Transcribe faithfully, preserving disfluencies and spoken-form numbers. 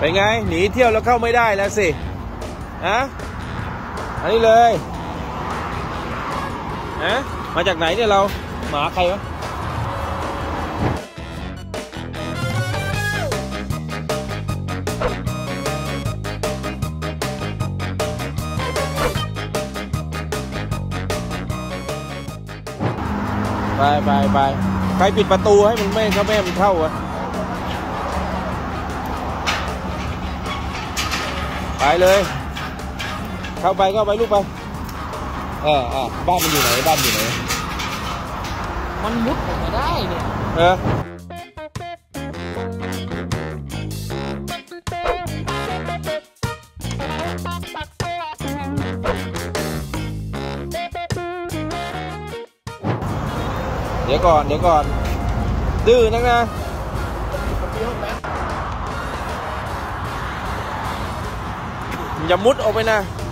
เป็นไงหนีเที่ยวแล้วเข้าไม่ได้แล้วสิฮะอันนี้เลยฮะมาจากไหนเนี่ยเราหมาใครวะไปไปไปใครปิดประตูให้มันไม่เขาไม่ให้มันเข้าวะไปเลยเข้าไปเข้าไปลูกไปเอออ่ะบ้านมันอยู่ไหนบ้านอยู่ไหนมันมุดออกมาได้เนี่ยเออเดี๋ยวก่อนเดี๋ยวก่อนดื้อนักนะอย่ามุดออกไปนะ